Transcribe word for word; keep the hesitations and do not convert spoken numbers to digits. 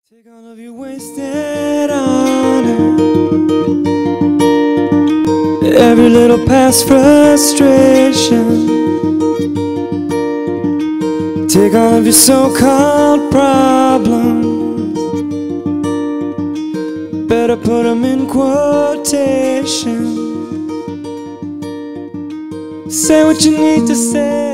Take all of your wasted honor, every little past frustration. Take all of your so-called problems, better put them in quotation. Say what you need to say.